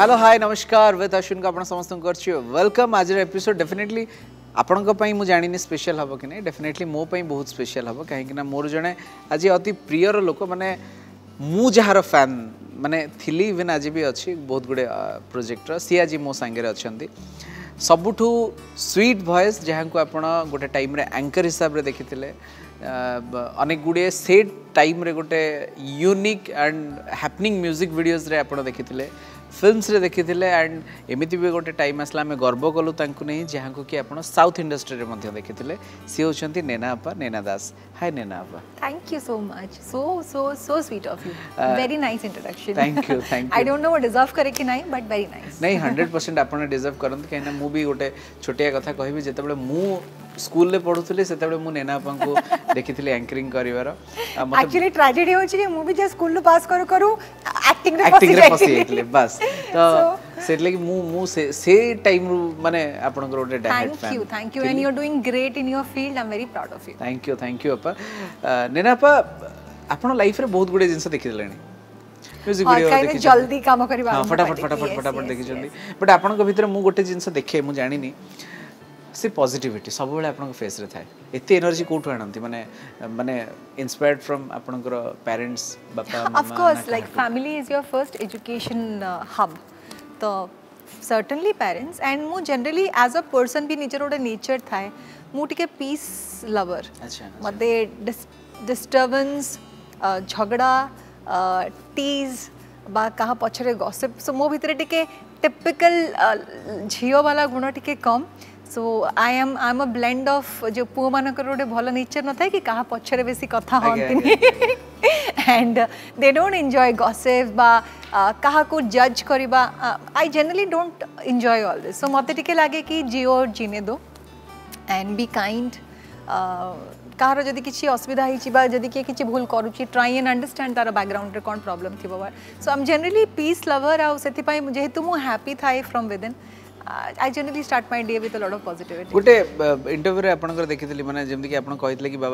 Hello hi नमस्कार with Ashwin को आप समस्त वेलकम आज एपिसोड डेफिनेटली आपण मुझे जानी स्पेशल हम कि नहीं डेफिनेटली मो बहुत स्पेशल हम कहीं मोर जड़े आज अति प्रियर लोक माने मु जार फैन माने थिली इवन आज भी अच्छी बहुत गुड़े प्रोजेक्टर सी आज मो सांगे अच्छा सबुठू स्वीट वॉइस जहाँ को आप गोटे टाइम रे एंकर हिसाब से देखी अनेक गुड़े से टाइम रे गोटे unique and happening music videos रे आप देखी फिल्म्स रे देखी एंड एमती भी गोटे टाइम आसला आम गर्व कलु नहीं जहाँ को कि आप साउथ इंडस्ट्री रे देखी सी होती नैना आपा नैना दास हाय नैना आपा thank you so much so sweet of you very nice introduction thank you I don't know what deserve करे कि नहीं बट वेरी नाइस नहीं 100% आपने डिजर्व करंत कहीं मु भी गोटे छोटिया कथा कहबी जेतेबेले मु स्कूल ले पढुतले सेतेबेले मु नैना आपा को देखिथिले एंकरिंग करिवार एक्चुअली ट्रेजेडी होची कि मु भी जे स्कूल पास करू एक्टिंग रे फसी जाइतले बस तो सेट लगी मु से टाइम माने आपन को गोटे direct fan thank you and you are doing great in your field I am very proud of you thank you अपा नैना आपा आपन लाइफ रे बहुत गुडे जिंस देखि लेनी म्यूजिक वीडियो देखि जल्दी काम करबा हां फटाफट देखि जल्दी बट आपन को भीतर मु गोटे जिंस देखे मु जानि नी से पॉजिटिविटी सब बेले आपन को फेस रे थाए एते एनर्जी कोठु आनंती माने माने इंस्पायर्ड फ्रॉम आपन को पेरेंट्स बापा मामा of course like family is your first education hub तो सर्टेनली पेरेंट्स एंड मु जनरली एज अ पर्सन भी निजर गोटे नेचर थाए मु टिके पीस लवर अच्छा मते डिस्टर्बेंस झगड़ा टीज बा कहा पछरे गॉसिप सो मो भितरे टिके टिपिकल झियो वाला गुण टिके कम so I am a blend of जो पुओ मानकर गोटे भल नेचर न थाए कि कहा पछरे बेसी कथा होंतिनी and they don't enjoy gossip बा कहा को जज करबा I generally don't enjoy all this so मते टिके लागे कि जियो और जीने दो एंड बी काइंड कहार जदि किसी असुविधा होती जदि किए किसी भूल करुच्ची ट्राई एंड अंडरस्टैंड तार बैकग्राउंड रे कौन प्रॉब्लम थी so I am generally peace lover आउ से जेहेतु मु हैप्पी थाए from within I generally start my day with a lot of positivity गोटे इंटरव्यू रे आपन देखिथिली माने जेमति कि आपन कहितले कि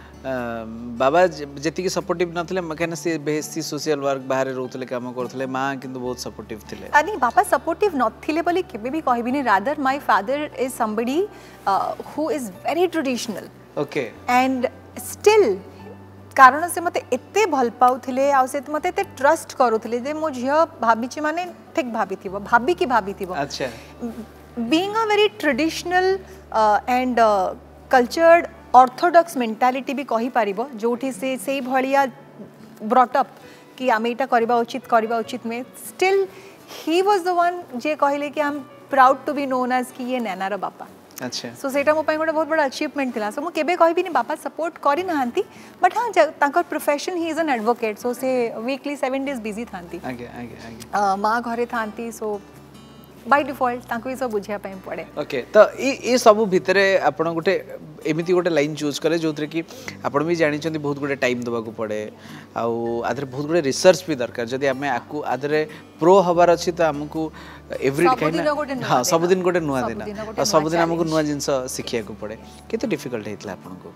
बाबा जेतिकी सपोर्टिव नथिले कहीं से बेसी सोशल वर्क बाहर रोतले काम करथले मां किंतु बहुत सपोर्टिव थिले अनि बाबा सपोर्टिव नथिले बोली केबे भी कहबिनी rather my father is somebody who is very traditional okay and still कारण से मते एते भल पाउथिले आ से मते एते ट्रस्ट करूथिले जे मो झियो भाबी छि माने ठीक भाबी थिबो भाबी की भाबी थिबो अच्छा being a very traditional and cultured orthodox mentality भी कहि पारिबो जोठी से भलिया ब्रॉट अप कि आमे एटा करबा उचित में still he was the one जे कहले कि I am proud to be known as कि ये नैना रो बापा अच्छा सो सेटा मो पई गोटे बहुत बड़ा अचीवमेंट थिला सो मो केबे कहबिनी बापा सपोर्ट करि नहांती बट हां तांकर profession he is an advocate so से वीकली 7 डेज बिजी थांती आगे मां घरे थांती सो बाय डिफॉल्ट तांको सब बुझिया पई पड़े ओके तो ई सब भितरे आपण गोटे एमिति गोटे लाइन चूज करे जोथरे कि आपण भी जानि चंदी बहुत गोटे टाइम दबा को पड़े आउ आदरे बहुत गोटे रिसर्च भी दरकार जदी हमें आकु आदरे प्रो हबार अछि त हमकु एवरी काइंड हां सब दिन गोटे नुवा देना सब दिन हमकु नुवा जिंस सिखिया को पड़े केते डिफिकल्ट हेतला आपण को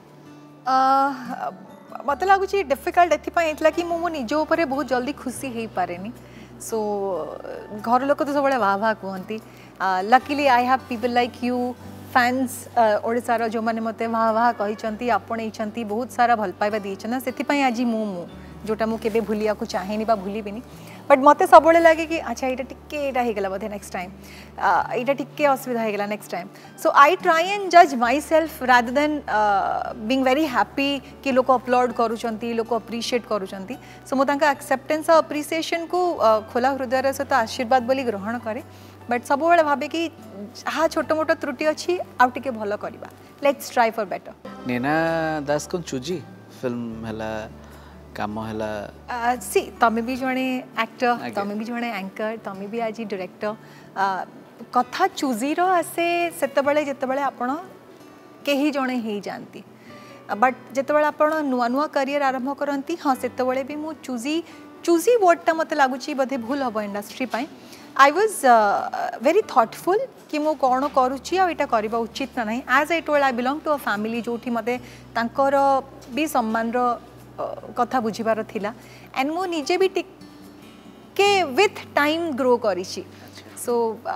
मते लागु छी डिफिकल्ट एथि पई हेतला कि मो निजो ऊपर बहुत जल्दी खुशी हेई पारेनी सो घर लोक तो सब वाह वाह कहती luckily I have people like you fans ओडिसार जो मैंने मत वाह वाह कही आपणई बहुत सारा भल पाइबा देना से आज मु जोटा मुझे केबे भूलिया को चाहेनी बा भूलिबिनी बट मत सब लगे कि अच्छा यहाँ टिके होगा बोधे नेक्स्ट टाइम यहाँ टिके असुविधा होगा next time so I try and जज myself rather than being very happy कि लोक अपलोड करुँच लोक अप्रिशिएट करुँच सो मुझे एक्सेप्टेंस और अप्रिसिएशन को खोला हृदय सहित आशीर्वाद बोली ग्रहण करे बट सब भावे कि हाँ छोट मोट त्रुटि अच्छी आउ टिके भल करवा let's try for better Naina Das को चूजी फिल्म हला काम हला सी तमे भी जणे एक्टर तमे भी जणे एंकर तमे भी आज डायरेक्टर कथा चूजी रो आसे सेतबेले जेतबेले आपण केही जणे ही जानती बट जेतबेले आपण नुआ नुआ करियर आरंभ करंती हाँ सेतबेले भी मु चूजी वर्डटा मते लागुची बधे भूल हबो इंडस्ट्री पाई आई वाज वेरी थॉटफुल कि मु कौन करुच्ची आटा करवा उचित ना नहीं as I told I belong to a family जो मते तांकर भी सम्मान कथा बुझीबार थिला एंड मु निजे भी टिके विथ टाइम ग्रो करिछि सो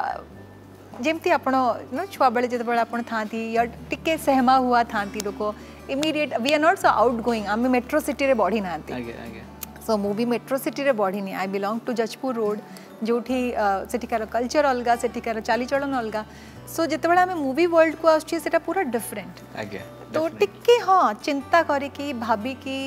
जेमती आपण नो छुआ बेले जते बेले आपण थांती या टिके सहमा हुआ थांती लोक immediate we are not so outgoing आम मेट्रो सिटी रे बढ़ी नांती सो मु भी मेट्रो सिटी रे बढ़ीनी I belong to Jajpur road जोठी सेठिकार कल्चर अलगा सेठिकार चालीचलन अलगा सो जिते बड़ा आम मूवी वर्ल्ड को आछी सेटा पूरा डिफरेंट तो टिके हाँ चिंता करिकी भाबिकी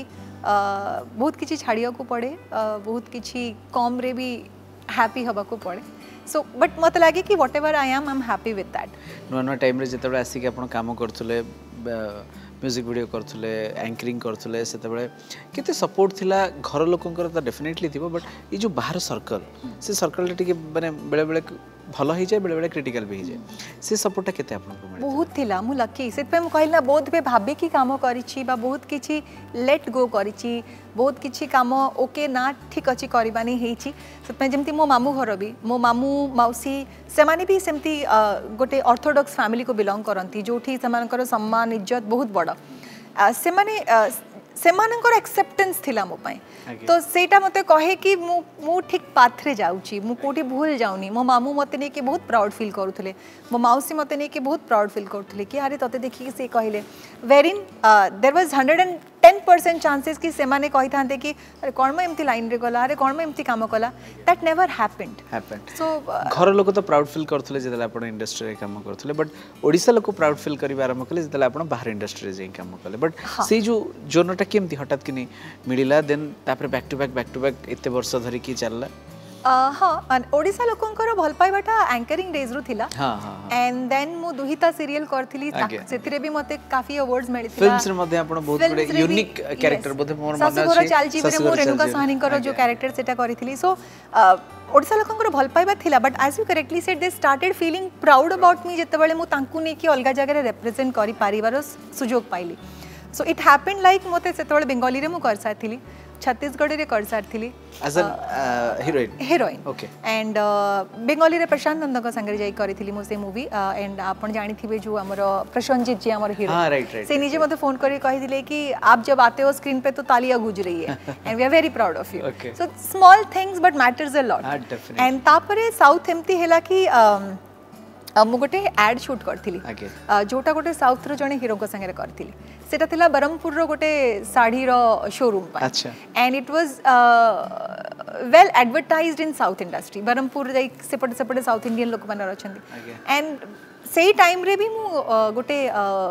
बहुत किछि छाड़िया को पड़े बहुत किछि कम रे भी हैप्पी हवा को पड़े सो बट मत लगे कि whatever I am happy with that नुआ नुआ टाइम रे जेते बड़ा आसी के आपण काम करथुले म्यूजिक वीडियो करथुले एंकरिंग करथुले सेते बळे केते सपोर्ट थिला घर लोकंकर त डेफिनेटली थिबो बट ई जो बाहर सर्कल से सर्कल टिके माने बेले बेले भलो ही जाए बेले बेले क्रिटिकल भी जाए से सपोर्टटा केते आपन को मिले बहुत थिला मु लकी सेत पे मु कहल ना बहुत पे भाबे की काम करिछि बा बहुत किछि लेट गो करिछि बहुत किछि काम ओके ना ठीक अछि करबानी हेछि सेत पे जेमति मो मामू घर भी मो मामू मौसी से माने भी सेमति गोटे ऑर्थोडॉक्स फैमिली को बिलोंग करंती जोठी समानकर सम्मान इज्जत बहुत बड़ा से माने सेमानकर एक्सेप्टेंस थिला मो पाए तो सेटा मते कहे कि मु ठीक पाथरे जाउची मु कोठी भूल जाउनी मो मामू मते ने कि बहुत प्राउड फील करूथले मो माउसी मते ने कि बहुत प्राउड फील करूथले कि अरे तते देखि कि से कहले वेरिन देयर वाज 110% चांसेस कि सेमाने कहि थांते कि अरे कोन म एम्ति लाइन रे गला अरे कोन म एम्ति काम कला दैट नेवर हैपेंड सो घर लोक तो प्राउड फील करथले जेतले आपण इंडस्ट्री रे काम करथले बट ओडिसा लोक प्राउड फील करिवा आरंभ कले जेतले आपण बाहर इंडस्ट्री रे जे काम कले बट से जो जोनटा केमती हठात कि मिलिला देन तापर बैक टू बैक एते वर्ष धरि की चलला हाँ ओडिसा लोकंकर भल पाइबाटा एंकरिंग डेज रु थिला एंड देन मु दुहिता सीरियल करथिली सेतिरे भी मते काफी अवार्ड्स मिलिथिला फिल्म्स रे मध्ये आपण बहुत बडे यूनिक कैरेक्टर बोधे मोर मन अछि ससुर चालजी रे मो रेणुका साहनीकर जो कैरेक्टर सेटा करिथिली सो ओडिसा लोकंकर भल पाइबा थिला but as you correctly said they started feeling proud about me जते बेले मु तांकु ने कि अलगा जगह रे रिप्रेजेंट करि पारिबार सुजोग पाइली सो इट हैपेंड लाइक मते सेतबेले बेंगली रे मु कर साथिली छत्तीसगढ़ रे कर साथिली as a heroine okay and Bengali रे प्रशांत नंद को संगे जाई करिथिली मो से मूवी एंड आपण जानि थिबे जो हमर प्रशांत जी हमर हीरो हां राइट से निजे मते फोन करी कहि दिले कि आप जब आते हो स्क्रीन पे तो तालियां गूंज रही है and we are very proud of you so small things but matters a lot and तापरे साउथ एम्ति हेला कि मु गोटे एड शूट करथिली जोटा गोटे साउथ रो जने हीरो को संगे करथिली सेटा थिला बरमपुर रो गोटे साड़ी रो शोरूम पा and it was well advertised in south industry Berhampur जाई सेपटे साउथ इंडियन लोक माने रछंती एंड सेही टाइम रे भी मु गोटे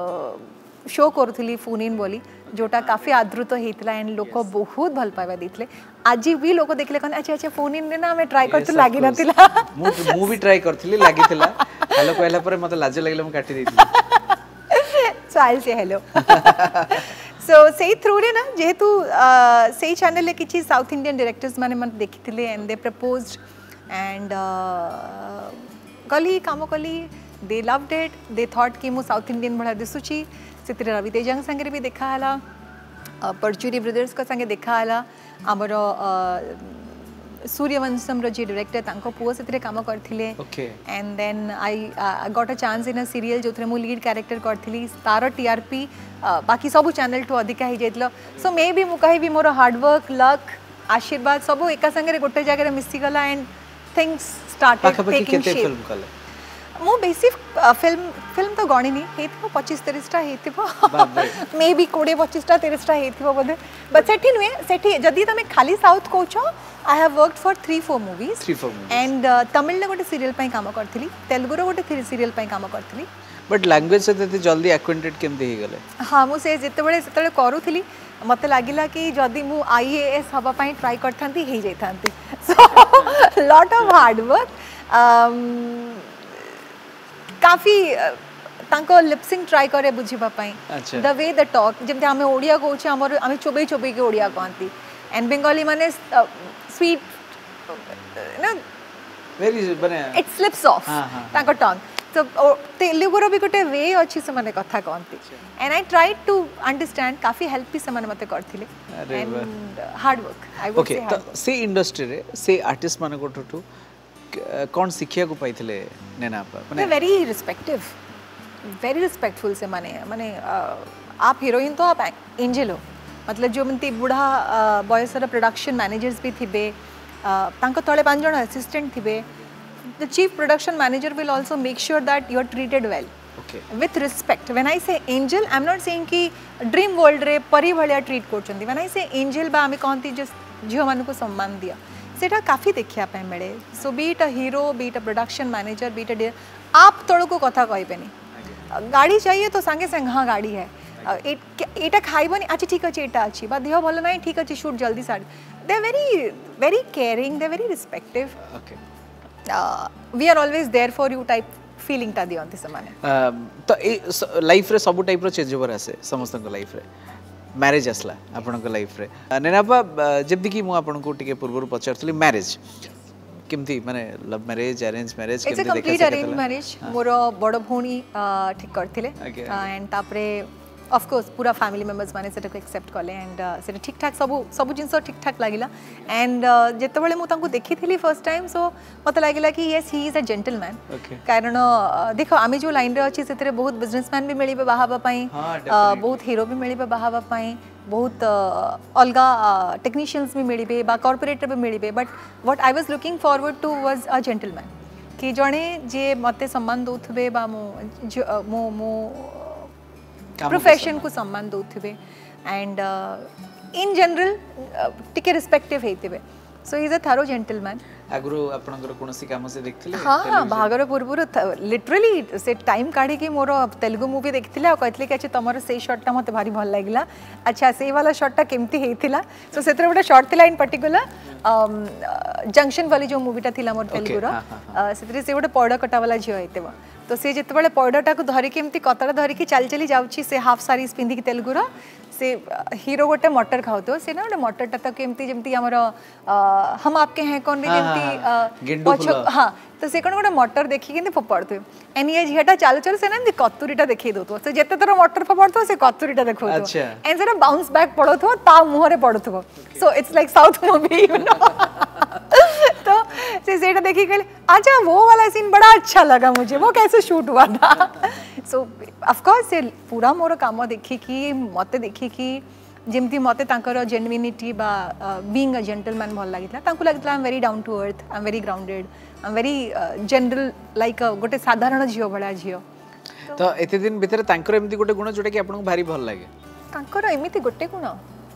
शो करथिली फोन इन बोली जोटा काफी आदृत हेतला एंड लोक बहुत भल पाइबा दिथले आज भी लोक देखले कन अच्छा अच्छा फोन इन ना मैं ट्राई करत लागी नथिला मु भी ट्राई करथिली लागिथिला हेलो कहला पर मते लाज लागले मु काटी देथिली सो आई से हेलो सो सेही थ्रू रे ना जेहेतु सेही चैनल ले किछि साउथ इंडियन डायरेक्टर्स माने मन देखिथिले एंड दे प्रपोज्ड एंड कली काम कली they loved it they thought कि मु साउथ इंडियन भला दिसुची सेतिर रवि तेजंग संगे भी देखा हला परचूरी ब्रदर्स को संगे देखा हला हमर सूर्यवंशम रो जे डायरेक्टर तांको पुओ सेतिर काम करथिले and then I got a chance in a serial जोथरे मु लीड कैरेक्टर करथिली तार टीआरपी बाकी सब चैनल टू अधिका ही जेतलो सो मे बी मु कहि भी मोर हार्ड वर्क लक आशीर्वाद सब एका संगे रे गोटे जगह रे मिसी गला and things started taking shape मु बेसी फिल्म तो गणी नहीं हेतिबो 25-30 टा हेतिबो मे बी 20-25 टा 30 टा हेतिबो बोधे बट सेठी नुए सेठी जदी तमे खाली साउथ कोचो I have worked for 3-4 movies and Tamil ने गोटे सीरियल पई काम करथिली तेलुगु रो गोटे सीरियल पई काम करथिली बट लैंग्वेज से तते जल्दी एक्वेंटेड केमते ही गले हां मु से जेतेबेले करूथिली मते लागिला कि जदी मु आईएएस हबा पई ट्राई करथांती हे जाइथांती so lot of hard work काफी तांको लिपसिंग ट्राई करे बुझिबा पई द वे द टॉक जेमते हमें ओडिया कहूचे हमर हमें चोबई के ओडिया कहंती एंड बेंगली माने स्वीट ना वेरी बने इट स्लिप्स ऑफ तांको टंग तो तेलुगु रो भी गोटे वे अछि से माने कथा कहंती and I tried to understand काफी हेल्प भी से माने मते करथिले and hard work I would say okay तो से इंडस्ट्री रे से आर्टिस्ट माने कोठू कौन शिक्षा को पाइथिले नेना पर माने वेरी रिस्पेक्टफुल से माने आप हीरोइन तो आप एंजल हो मतलब जो मनती बूढ़ा बयसर प्रोडक्शन मैनेजर्स भी थिबे तांको तले 5 जण असिस्टेंट थिबे the chief production manager will also make sure that you are treated well with respect. When I say angel, I'm not saying कि ड्रीम वर्ल्ड रे परी भलिया ट्रीट करछन्ती. When I say angel बा आमे कहंती जे झियो मानु को सम्मान दिया सेटा काफी देखिया पे मिले. So be it a hero, be it a production manager, be it a आप तळ को कथा कहबेनी. गाड़ी चाहिए तो संगे संग हाँ गाड़ी है एटा खाइबनी अच्छा ठीक अच्छे एटा अच्छी बा देह भल ना ठीक अच्छे शूट जल्दी साड़ी. They are very very caring, they are very respective. We are always there for you type feeling ता दियंती समाने. तो ए लाइफ रे सब टाइप रो चेंज ओवर आसे समस्त को लाइफ रे मैरिज आसला आपन को लाइफ रे नेनापा जेबदी कि मु आपन को टिके पूर्व पचारतली मैरिज केमती माने लव मैरिज अरेंज मैरिज केमती देखा कंप्लीट अरेंज मैरिज. मोर बड़ भौणी ठीक करथिले एंड तापरे ऑफ कोर्स पूरा फैमिली मेंबर्स माने सेटा को एक्सेप्ट करले एंड सेटा ठीक ठाक सब जिंस ठीक ठाक लागिला. एंड जेते बेले मु तांको देखिथिली फर्स्ट टाइम सो मते लागिला कि yes he is a gentleman. कारण देखो आमी जो लाइन रे अछि सेतरे बहुत बिजनेसमैन भी मिलिबे बाहाबा पई, बहुत हीरो भी मिलिबे बाहाबा पई, बहुत अलगा टेक्नीशियंस भी मिलिबे बा कॉर्पोरेटर भी मिलिबे. But what I was looking forward to was a gentleman कि जणे जे मते सम्मान दोथबे बा मो प्रोफेशन को सम्मान दोथिबे एंड इन जनरल टिके रिस्पेक्टिव हेतिबे. So is a thorough gentleman. आगरो आपनकर कोनसी काम से देखथिले हां भागर पूर्व लिटरली से टाइम काढी कि मोर तेलुगु मूवी देखथिले आ कहथिले कि अच्छा तमरो से शॉटटा मते भारी भल लागिला. अच्छा से वाला शॉटटा केमती हेतिला. सो सेतरे गोटा शॉट थिला इन पर्टिकुलर जंक्शन वाली जो मूवीटा थिला मोर तेलुगु रो सेतरे से गोटे पौड़ कटा वाला झियो हेतेबो. तो से जिते पौड़टा को धरिकी एमती कतड़ा धरिकी चली चली जाऊँगी से हाफ सारी पिंधिकी तेलुगुर से हीरो गोटे मटर खाऊ से ना गोटे मटरटा तक एमती जमती हमर हम आपके हैं कौन रे जमती हाँ तो से कौन गोटे मटर देखिए फोपाड़े एंड ये झीटा चालू चालू से ना कतुरीटा देखी दो से जिते थर मटर फोपाड़ो से कतुरीटा देखो एंड से बाउंस बैक पड़ो ता मुहरे पड़ो. So it's like south movie you know. तो सेटा देखी कहले अच्छा वो वाला सीन बड़ा अच्छा लगा मुझे, वो कैसे शूट हुआ था. सो ऑफ कोर्स से पूरा मोर काम देखी कि मते देखी कि जेमती मते तांकर जेन्युइनिटी बा बीइंग अ जेंटलमैन भल लागितला. तांकु लागितला I am very down to earth, I am very grounded, I am very general like गोटे साधारण झियो भला झियो. तो एते दिन भीतर तांकर एमती गोटे गुण जोटा कि आपन भारी भल लागे. तांकर एमिति गोटे गुण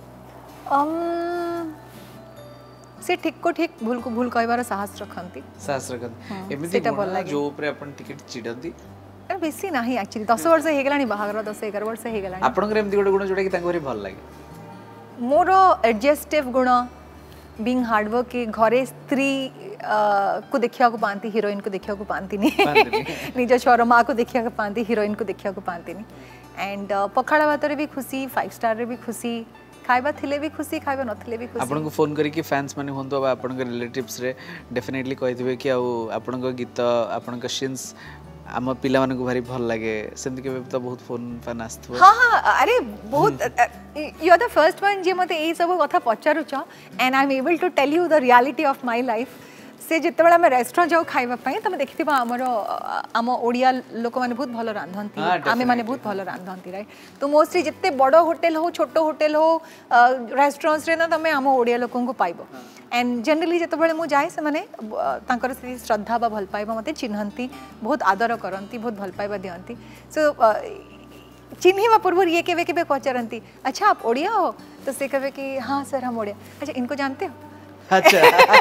से ठीक को ठीक भूल को भूल कहबार साहस रखंती. एमिति गुण जो ऊपर अपन टिकट चिडंती बेसी नाही एक्चुअली 10 वर्ष हे गेलानी बाहागर 10-11 वर्ष हे गेलानी. आपन एमती गोटे गुण जोटा कि तांको भारी भल लागे. मोर एडजस्टिव गुण बीइंग हार्ड वर्क के घरे स्त्री को देखिया को पांती, हीरोइन को देखिया को पांती नहीं. निज छोर माँ को देखिया को पांती, हीरोइन को देखिया को पांती नहीं. एंड पखाड़ा भात रे भी खुशी, 5 स्टार रे भी खुशी, खाइबा थिले भी खुशी, खाइबा नथिले भी खुशी. आपन को फोन करी कि फैंस माने होंतो बा आपन के रिलेटिव्स रे डेफिनेटली कहितबे कि आपन को गीत आपन का सीन्स आम पिला माने को भारी भल लागे. सेमति के तो बहुत फोन फैन आस्थो. हां हां अरे बहुत you are the first one जे मते ए सब कथा पचारु छ and I am able to tell you the reality of my life. से जिते बेला मैं रेस्टोरेंट जाऊ खाइबा पई तमे देखिथिबा आम ओडिया लोक माने बहुत भलो रांधंती, आमे माने बहुत भलो रांधंती राइट. तो मोस्टली जिते बड़ होटल हो छोट होटल हो रेस्टोरेंट्स रे ना तमे आम ओडिया लोकन को पाइबो. एंड जनरली जिते बेले मु जाए से माने तांकर से श्रद्धा बा भल पाइबा मते चिन्हंती, बहुत आदर करंती, बहुत भल पाइबा दियंती. सो चिन्हिबा पूर्व ये केबे केबे पचारंती अच्छा आप ओडिया हो तो से कहबे कि हां सर हम ओडिया. अच्छा इनको जानते हो. अच्छा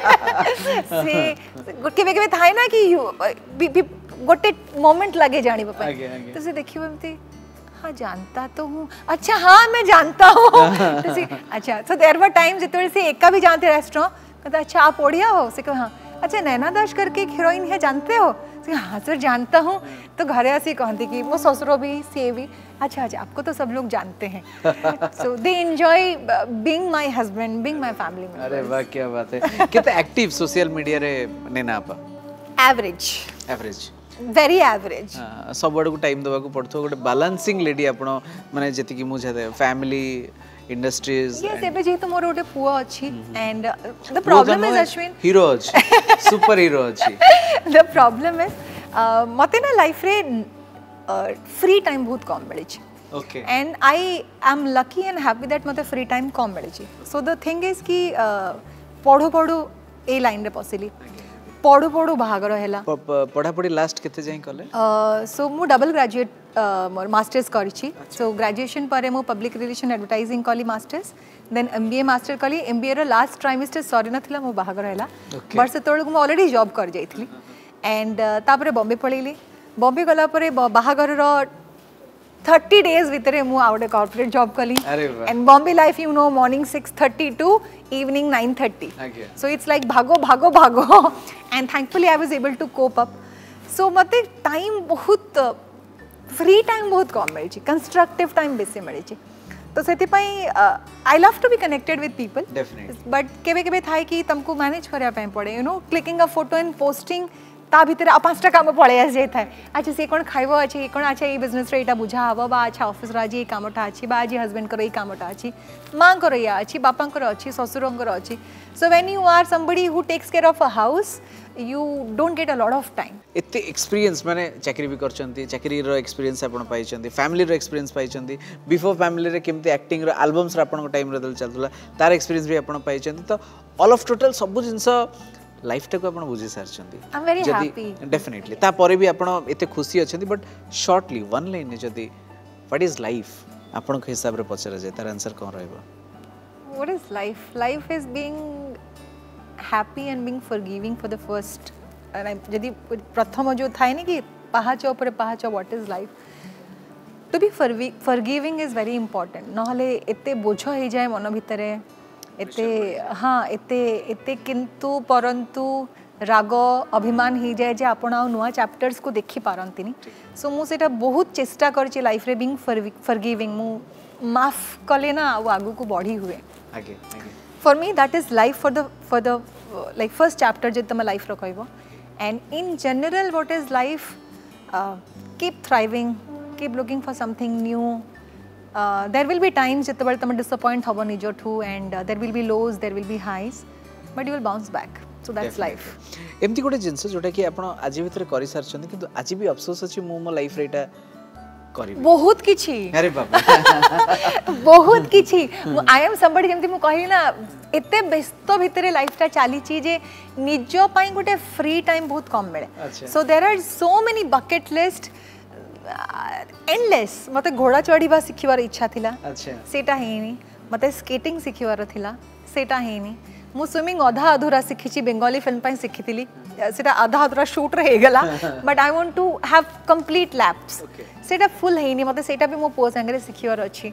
से केबे केबे थाय ना कि गोटे मोमेंट लगे जानी पापा तो से देखियो एमती हाँ जानता तो हूँ. अच्छा हाँ मैं जानता हूँ. तो से अच्छा सो देयर वर टाइम जिते से एका भी जानते रेस्टोरेंट कहता अच्छा आप ओडिया हो से कहा हाँ. अच्छा नैना दास करके एक हीरोइन है जानते हो. हाँ सर जानता हूँ. तो घरे ऐसे कहती कि वो ससुरो भी से भी अच्छा अच्छा आपको तो सब लोग जानते हैं. So they enjoy being my husband, being my family member. अरे वाह क्या बात है. कितना एक्टिव सोशल मीडिया रे नेना आपा. Average very average. सब बड़ को टाइम देबा को पड़थो. गोटे बैलेंसिंग लेडी आपण माने जति कि मुझे फैमिली इंडस्ट्रीज यस एबे जे तो मोर ओटे पुआ अछि and the problem is Ashwin hero अछि सुपर हीरो अछि. द प्रॉब्लम इज मते ना लाइफ रे फ्री टाइम बहुत कम मिले छी. Okay and I am lucky and happy that मते फ्री टाइम कम मिले छी. सो द थिंग इज कि पढ़ो पढ़ो ए लाइन रे पसिली पढ़ू पढ़ू बाहागर है पढ़ा पढ़ी लास्ट केते जाई कले सो मु डबल ग्रेजुएट मोर मास्टर्स करिछि सो ग्रेजुएशन परे मु पब्लिक रिलेशन एडवर्टाइजिंग कली मास्टर्स देन एमबीए मास्टर कली एमबीए रो लास्ट ट्राइमेस्टर सरी नथिला मो बाहागर हैला बट से तोळ मु ऑलरेडी जॉब कर जाइथली एंड तापरे बॉम्बे पळेली बॉम्बे गला परे बाहागर रो 30 days भितरे मु आउट कॉर्पोरेट जॉब कली and Bombay life you know morning 6:30 to evening 9:30 so it's like भागो भागो भागो and thankfully I was able to cope up so मते टाइम बहुत फ्री टाइम बहुत कम मिली कंस्ट्रक्टिव टाइम बेसी मिली तो से I love to be connected with people but केबे केबे थाए कि तुमको मैनेज करया पड़े you know clicking a photo and posting ता भीतर आ 5टा काम पळे आस जाय थाए अच्छा से कोन खाइबो अछि कोन अच्छा ए बिजनेस रे एटा बुझा हबो बा अच्छा ऑफिस रा जी कामटा अछि बा जी हस्बैंड करो ए कामटा अछि मां करो या अछि बापा करो अछि ससुरं करो अछि so when you are somebody who takes care of a house you don't get a lot of time एते एक्सपीरियंस माने चाकरी भी करचंती चाकरी रो एक्सपीरियंस आपण पाइचंती फैमिली रो एक्सपीरियंस पाइचंती बिफोर फैमिली रे केमते एक्टिंग रो एल्बम्स रो आपण टाइम रे दल चलतला तार एक्सपीरियंस भी आपण पाइचंती तो ऑल ऑफ टोटल सब जिंस लाइफ टाको आपण बुझी सारचंती I am very happy definitely ता परे भी आपण एते खुशी अछंती बट शॉर्टली वन लाइन जदी व्हाट इज लाइफ आपण के हिसाब रे पचरा जाय तार आंसर कोन रहबो what is life life is being happy and being forgiving for the first and जदि प्रथम जो थाए नि कि पहाच ऊपर पहाच what is life to be forgiving is very important नहले एते बोझ हो जाए मन भितरे एते हाँ एते किंतु परंतु राग अभिमान हो जाए जे आपण आ नुआ चैप्टर्स को देखि पारंतिनी सो मु सेटा बहुत चेष्टा करछि लाइफ रे बीइंग forgiving मु माफ कले ना आगु को बढ़ी हुए आगे for me that is life for the like first chapter je tama life ro kaibo and in general what is life keep thriving keep looking for something new there will be times jete bal tama disappoint hobo nijo thu and there will be lows there will be highs but you will bounce back so that's life एमती गोटे जिंस जोटा कि आपण आज भीतर करि सारछन किंतु आज भी अफसोस अछि मो लाइफ रे एटा बहुत किछि अरे बाबा बहुत किछि आई एम समबडी जेमति मु कहि ना एते व्यस्त भितरे लाइफ ता चाली छी जे निजो पई गोटे फ्री टाइम बहुत कम मिले so there are so many bucket list endless मते घोड़ा चढ़ीबा सिखिबार इच्छा थिला अच्छा सेटा हेनी मते स्केटिंग सिखिबार थिला सेटा हेनी मु स्विमिंग आधा अधूरा सिखिछि बेंगली फिल्म पई सिखिथिली सेटा आधा अधूरा शूट रे गेला but I want to have complete laps सेटा फुल हेनी मते सेटा भी मो पो संगे सिखिबार अछि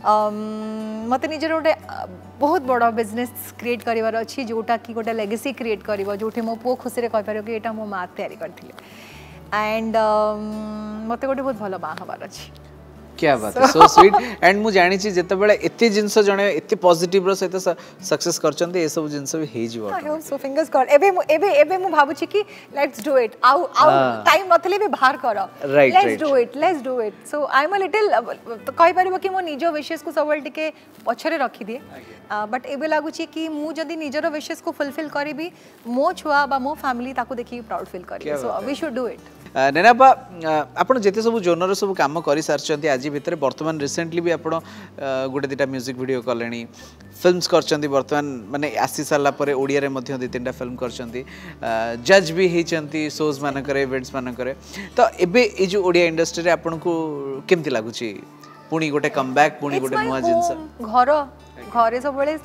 मते निजर गोटे बहुत बड़ा बिजनेस क्रिएट करिवार अछि जोटा कि गोटे लेगेसी क्रिएट करिवो जोठी मो पो खुशी रे कहि पारो कि एटा मो मां तयारी करथिले एंड मते गोटे बहुत भलो बा हबार अछि क्या बात है सो स्वीट एंड मु जानि छी जते बेले एते जिंस जणे एते पॉजिटिव रो सहित सक्सेस करचंते ए सब जिंस भी हेइ जीवो I hope so fingers cross एबे मु भाबु छी कि लेट्स डू इट आउ टाइम नथले भी बाहर करो let's do it so I am a little तो कहि परबो कि मो निजो विशेष को सबल टिके पछरे रखी दिए बट एबे लागु छी कि मु जदी निजरो विशेष को फुलफिल करिबी मो छुआ बा मो फैमिली ताको देखि प्राउड फील करियो so we should do it नेनाबा आपण जेते सब जोनर सब काम करि सारचंती आज भितर वर्तमान रिसेंटली भी आपण गोटे दिटा म्यूजिक वीडियो कलेनी फिल्म्स करचंती वर्तमान माने आसी साला परे ओडिया रे मध्ये दि तीनटा फिल्म करचंती जज भी हेचंती शोज मान करे इवेंट्स मान करे तो एबे ए जो ओडिया इंडस्ट्री रे आपण को केमति लागु छी पुनी गोटे कमबैक पुनी गोटे नुवा जिंस घरे सब बेले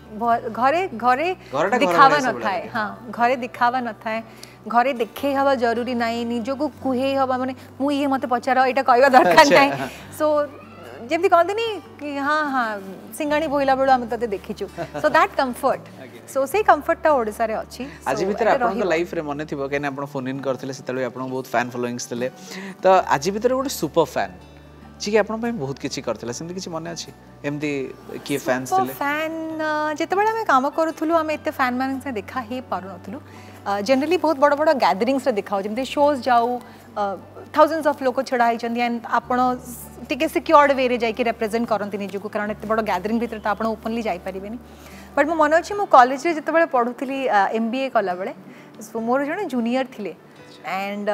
घरे दिखावा न थाए हां घरे दिखावा न थाए घरे देखे हवा जरूरी नाही निजो को कुहे हवा माने मु ये मते पचारा एटा कहबा दरकार नाही सो जेमति कहंदिनी कि हां हां सिंगाणी बोइला बेलो हम तते देखिचु सो दैट कंफर्ट सो से कंफर्ट ता ओडिसा रे अछि आज भीतर आपन लाइफ रे मने थिबो केने आपन फोन इन करथिले सेतले आपन बहुत फैन फॉलोइंग्स थिले तो आज भीतर गोटे सुपर फैन जी के आपन पे बहुत किछि करथिले सेमति किछि मने अछि एमति की फैंस थिले फैन जेते बेला हम काम करूथुलु हम एते फैन मान से देखा हे पारु नथुलु जनरली बहुत बड़ बड़ गैदरिंग्स रे देखाओ जेमते शोज जाऊ थाउजेंड्स ऑफ लोक छडा हिचंदी एंड आपण टिके सिक्योर्ड वे रे जाई के रिप्रेजेंट करंती निजु को कारण एते बड़ गैदरिंग भीतर त आपण ओपनली जाई परिबेनी बट मो मन अछि मो कॉलेज रे जेते बेला पढुथली एमबीए कला बेले सो मोर जने जूनियर थिले and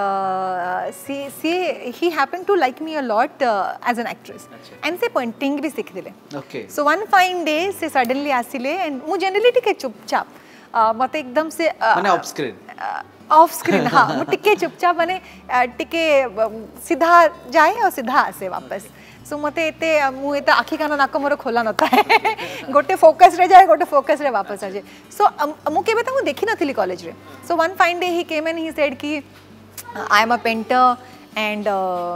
he happened to like me a lot as an actress and se painting bhi sikh dile okay so one fine day se suddenly asile and mu generally take chupchap मते एकदम से माने of screen हाँ मु टिके चुपचाप माने टिके सीधा जाए और सीधा आसे वापस सो मते एते मु एते आखि कान नाक मोर खोला नता है गोटे फोकस रे जाए गोटे फोकस रे वापस आ जाए सो मु केबे त मु देखि नथिली कॉलेज रे so one fine day he came and he said कि I am a painter and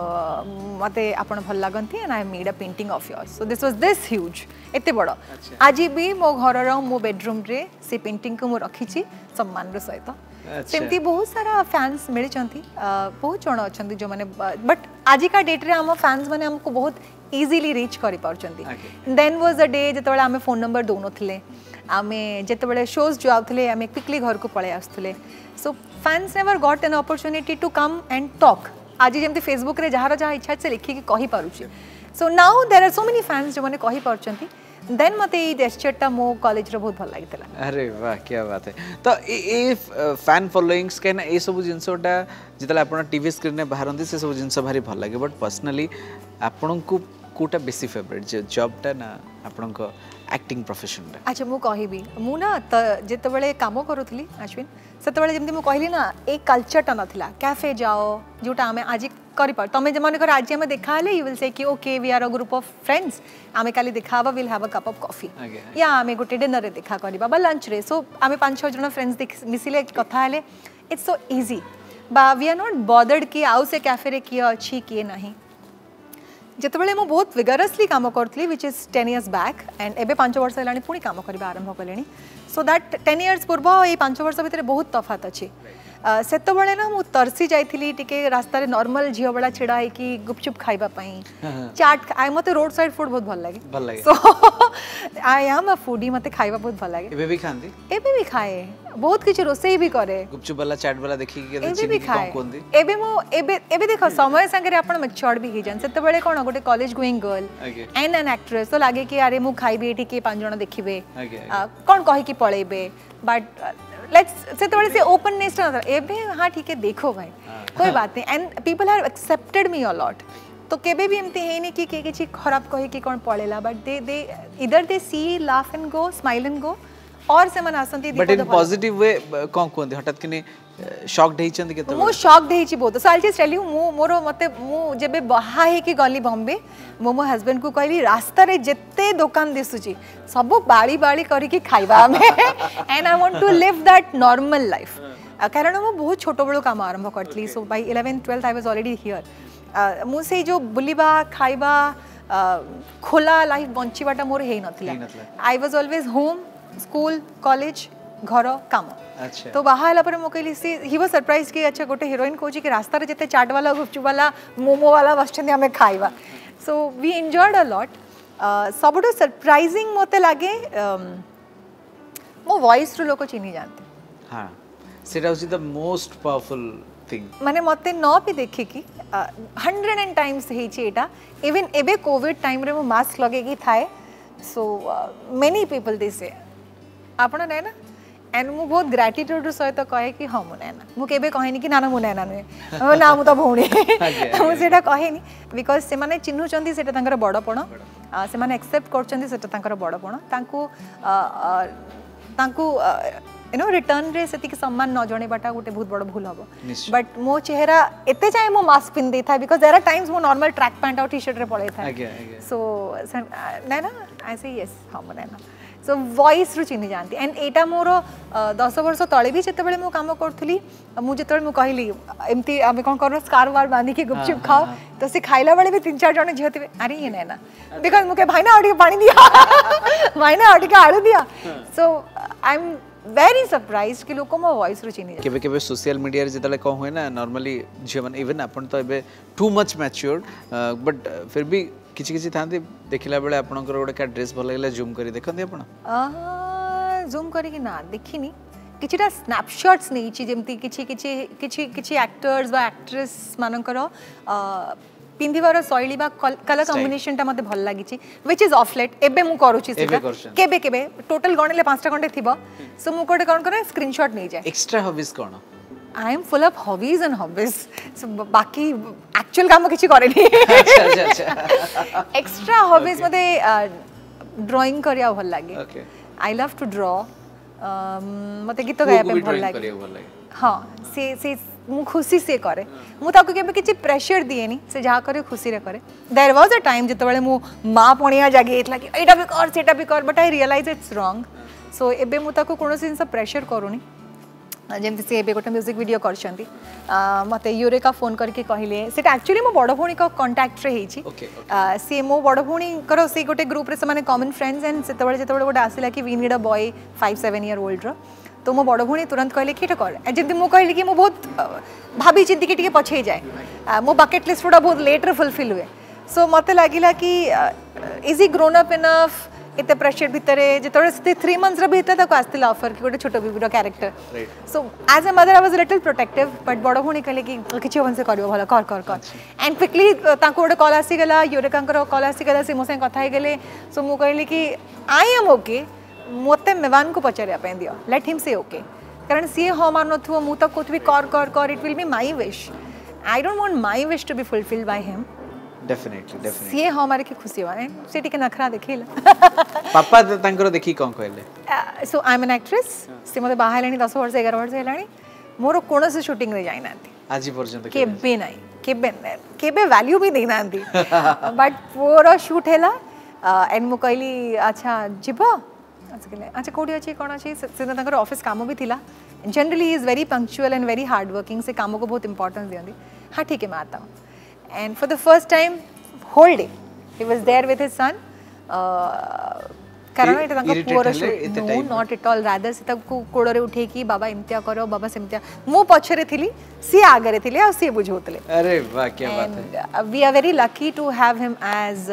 मते आपण भल लागंती and I made a painting of yours so this was this huge एते बड़ आज भी मो घर रो मो बेडरूम रे से पेंटिंग को मु रखिछि सम्मान रो सहित सेमती बहुत सारा फैंस मिली बहुत जन अच्छा जो मैंने बट आज का डेट रे हम फैंस मैंने हमको बहुत इजीली रीच कर पार्टी देन वाज अ डे जो आम फोन नंबर दौन थे आम जो शोज जो आते आम क्विकली घर को पलि आसुले so fans never got an opportunity to come and talk आज जमी फेसबुक रे जहाँ जहाँ इच्छा से लिखिकी कहि पारुछि so now there are so many fans जो मैंने कहि पारुछंती देन मते ई जेस्चरटा मो कॉलेज रो बहुत भल लागितला अरे वाह क्या बात है तो ए फैन फॉलोइंग्स के ना ए सब जिंसोटा जितला आपण टीवी स्क्रीन ने बाहरंती से सब जिंस भारी भल लागे बट पर्सनली आपण को कोटा बेसी फेवरेट जे जॉबटा ना आपण को एक्टिंग प्रोफेशन रे अच्छा मु कहिबी मु ना जेते बेले काम करूथली अश्विन सेते बेले जेमती मु कहली ना ए कल्चरटा नथिला कैफे जाओ जोटा हमें आज करि पार तमे जे माने कर आज हमें देखा हले यू विल से कि okay we are a group of friends आमे काली देखाबा will have a cup of coffee या आमे गोटे डिनर रे देखा करबा बा लंच रे सो आमे 5-6 जण फ्रेंड्स मिसिले कथा हले इट्स सो इजी बा वी आर नॉट बॉदर्ड कि आउ से कैफे रे किए अछि किए नाही जेतबेले मो बहुत विगरसली काम करथली which is 10 years back and एबे 5 वर्ष हेलानी पुणी काम करबा आरंभ कलेनी सो दैट 10 इयर्स पूर्व ए 5 वर्ष भितर बहुत तफात अछि सेतो बेले ना मु तरसी जाइथिली टिके रास्ता रे नॉर्मल झियो बड़ा छिड़ा है कि गुपचुप खाइबा पई चाट आई मते रोड साइड फूड बहुत भल लागे सो आई एम अ फूडी मते खाइबा बहुत भल लागे एबे भी खाए बहुत किछ रोसई भी करे गुपचुप वाला चाट वाला देखि के चिनी कम कोंदी एबे मो एबे देखो समय संगे रे आपण मैच्योर भी ही जान सेतो बेले कोन गोटे college going girl and an actress तो लागे कि अरे मु खाइबे एठी के 5 जण देखिबे कोन कहि कि पळेबे बट लेट्स से थोड़े से ओपननेस ना एबे हाँ ठीक है देखो भाई कोई बात नहीं and people have accepted me a lot तो केबे भी एमती है नहीं कि किछि खराब कहि कि कोन पळेला बट दे इधर they see laugh and go smile and go और से मन आसंती बट इन पॉजिटिव वे कोन कोन हठात कि शॉक देई चंद केते मो शॉक देई छी बहुत so I just tell you मोरो मते मु जेबे बहा हे कि गली बॉम्बे मो हस्बैंड को कहली रास्ता रे जत्ते दुकान दिसु छी सब बाड़ी बाड़ी करी कि खाइबा हमें and I want to live that normal life कारण मो बहुत छोटो बड़ो काम आरंभ करतली so by 11th 12th I was already here मु से जो बुलिबा खाइबा खोला लाइफ बंचीबाटा मोर हेई नथिला I was always home school college घर काम अच्छा तो बाहर पर मो कहली सी ही वाज सरप्राइज कि अच्छा गोटे हीरोइन कोची कि रास्ता रे जते चाट वाला गुपचुप वाला मोमो वाला बसछन हमें खाइबा so we enjoyed a lot सबटो सरप्राइजिंग मोते लागे मो वॉइस रो लोक चिनी जानते हां सेटा उसी द मोस्ट पावरफुल थिंग माने मते न भी देखे कि 100 टाइम्स हेई छी एटा इवन एबे कोविड टाइम रे मो मास्क लगे कि थाए सो मेनी पीपल दे से आपण नै ना एंड मु बहुत ग्रेटिट्यूड सहित कहे कि हाँ मुझे मु केबे कहनी कि ना मु नैना नुहे ना मु तो भौणी मु सेटा कहनी बिकॉज से माने चिन्हुचंदी सेटा तांकर बड़पण से माने एक्सेप्ट करचंदी सेटा तांकर बड़पण तांकू यू नो रिटर्न रे सेति सम्मान न जणेबाटा गोटे बहुत बड़ भूल हबो बट मो चेहरा एते चाहे मो मास्क पिन दे था बिकॉज देयर आर टाइम्स मो नॉर्मल ट्रैक पैंट और टी शर्ट रे पळे था सो नैना आई से यस हाँ मु नैना सो वॉइस रु चिन्ह जानती एंड एटा मोर 10 वर्ष तले भी जिते बड़े मो काम करथली मु जिते मु कहली एमती आमे कोन करनो स्कार्फ वार बांधी के गुपचुप खाओ तो से खाइला बेले भी 3-4 जण झियते अरे ये नैना बिकॉज मुके भाईना अडी पानी दिया भाईना अडी का आलू दिया so I am very surprised कि लोक मो वॉइस रु चिन्ह केबे केबे सोशल मीडिया रे जतले को होय ना नॉर्मली जीवन इवन अपन तो एबे टू मच मैच्योर्ड बट फिर भी किछि किछि थांती देखिला बेले आपनकर गोटे का ड्रेस भल लागले जूम करी देखंती आपण जूम करी कि ना देखिनी किछिटा स्नैपशॉट्स नै छि जेमती किछि एक्टर्स बा एक्ट्रेस मानकर पिंधिबार शैली बा कलर कॉम्बिनेशन टा मते भल लागी छि व्हिच इज ऑफ लेट एबे मु करूछि सेटा केबे केबे टोटल गणले 5टा खंडे थिबो सो मु कोटे कोन करे स्क्रीनशॉट नै जाय एक्स्ट्रा हॉबीज कोन I am full of hobbies and hobbies so बाकी एक्चुअल काम किछि करे नी अच्छा एक्स्ट्रा हॉबीज मते ड्राइंग करिया भल लागे आई लव टू ड्रॉ मते गीत गाया पे भल लागे हाँ से मु खुशी से करे मु ताको केबे किछि प्रेशर दिएनी से जहा करे खुशी रे करे देयर वाज अ टाइम जते बेले मु मां पणिया जागे इतला कि एटा भी कर सेटा भी कर but I realise it's wrong so एबे मु ताको कोनोसी जिंस प्रेशर करूनी जेमती से एबे गोटे म्यूजिक वीडियो करछंती मते यूरेका फोन करके कहले सेटा एक्चुअली मो बड़ भौणी का कांटेक्ट रे हेची सी मो बड़ भौणी करो से गोटे ग्रुप रे से माने कॉमन फ्रेंड्स एंड सेते बेले जेते बेले गोटे आसिला कि we need a boy 5-7 year old रो तो मो बड़ भौणी तुरंत कहले कि कर जब मु कहली कि मो बहुत भाभी चिंती के टिके पछे जाए मो बकेट लिस्ट थोड़ा बहुत लेट रे फुलफिल हुए सो मते लागिला कि is he grown up enough इते प्रेशर भितरे जेतोळे 3 मंथ्स रे भितर तक आस्तिला ऑफर कि गोटे छोटो बेबी रो character so as a mother I was a little protective but बड़ भौणी कहले कि किछि होवन से करियो भला कर कर कर एंड क्विकली ताको गोटे कॉल आसी गेला यूरेकांकर कॉल आसी गेला से मोसे कथा हे गेले सो मु कहली कि आई एम ओके मोते मेवान को पचारिया पे दियो लेट हिम से ओके कारण सी हो मानथु मु तक कोथबी कर कर कर it will be my wish I don't want my wish to be fulfilled by him definitely सी हमारे की खुशी वाने से टिके नखरा देखिला पापा तांकर देखि कोन कहले so I am an actress से मते बाहा लेनी 10 वर्ष 11 वर्ष हेलानी मोर कोन से शूटिंग रे जाई नांती आजि पर्यंत केबे नाही केबे वैल्यू भी देना नांती बट पूरा शूट हेला एंड मु कहली अच्छा जिबो अच्छा कोडी अछि कोन अछि से तांकर ऑफिस काम भी थिला generally he is very punctual and very hard working से काम को बहुत इंपॉर्टेंस दियंदी हां ठीक है मैं आता हूं and for the first time whole day he was there with his son कारण एटा तांका पूरा shoot no not at all rather से तक कोड़ रे उठे की बाबा इम्तिया करो बाबा सेमतिया मु पछरे थिली सी आगरे थिले आ सी बुझोतले अरे वाह क्या बात है we are very lucky to have him as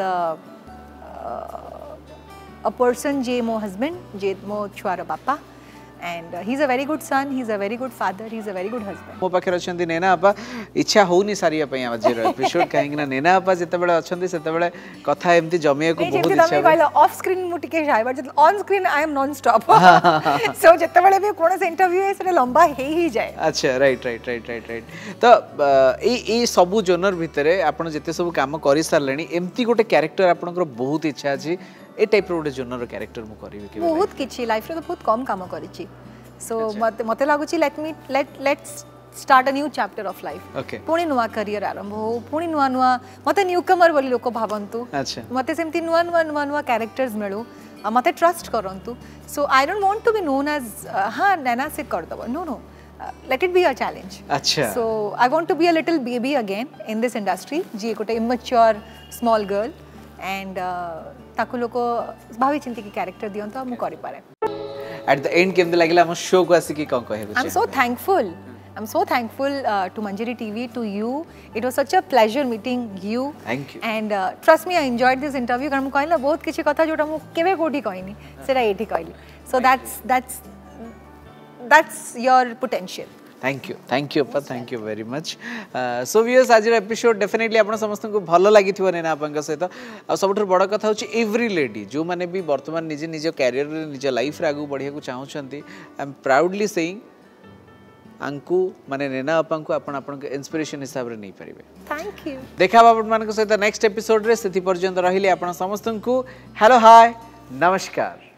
a person जे मो हस्बैंड जे मो छुआर बापा and he's a very good son, he's a very good father, he's a very good husband. मो पाखे अछंती नैना आपा इच्छा होनी सारिया पई आज एपिसोड काहेकि ना नैना आपा जते बेले अछंती सेते बेले कथा एमती जमिया को बहुत इच्छा है कहला ऑफ स्क्रीन मु टिके जाय but on screen I am non stop सो जते बेले भी कोन से इंटरव्यू है से लंबा ही जाए अच्छा राइट तो ए सब जोनर भितरे आपण जते सब काम करि सारलेनी एमती गोटे कैरेक्टर आपनकर बहुत इच्छा अछि ए टाइप रो जोनर कैरेक्टर मु करबी के बहुत किछि लाइफ रे तो बहुत कम काम करिछि सो मते लागुछि let's start a new chapter of life पुणी नुआ करियर आरंभ हो पुणी नुआ मते न्यू कमर बोली लोक भावंतु मते सेमती नुआ कैरेक्टर्स मिलु मते ट्रस्ट करंतु so I don't want to be known as हां नैना से कर दबो no let it be a challenge अच्छा so I want to be a little baby again in this industry जी गोटे immature small girl and ताको लोको भावी चिंती की कैरेक्टर दियन तो हम करि पारे एट द एंड केम लागला हम शो को आसी की कोन कहे I am so thankful to Manjari TV to you it was such a pleasure meeting you thank you and trust me I enjoyed this interview कारण कहला बहुत किछि कथा जोटा मु केबे कोठी कहनी सेरा एठी कहली so that's your potential thank you appa thank you very much so viewers आज एपिसोड डेफिनेटली आपण समस्त को भलो लागि थिवो नेना आपन सहित आ सबठर बड़ कथा होची एवरी लेडी जो माने भी वर्तमान निज कैरियर रे निज लाइफ रे आगु बढ़िया को चाहउछंती आई एम प्राउडली सेइंग अंकु माने नेना आपन को आपण के इंस्पिरेशन हिसाब रे नै परिबे थैंक यू देखा आपन मान को सहित नेक्स्ट एपिसोड रे सेति पर्यंत रहिले आपण समस्त को हेलो हाय नमस्कार।